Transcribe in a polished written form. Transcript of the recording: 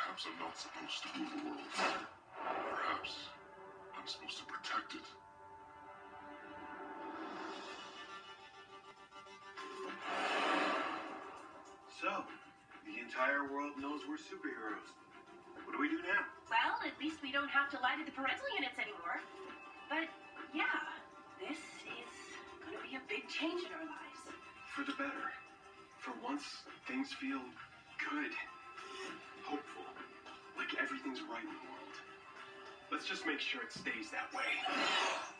Perhaps I'm not supposed to rule the world. Perhaps I'm supposed to protect it. So, the entire world knows we're superheroes. What do we do now? Well, at least we don't have to lie to the parental units anymore. But, yeah, this is gonna be a big change in our lives. For the better. For once, things feel good. Hopeful. Like everything's right in the world. Let's just make sure it stays that way.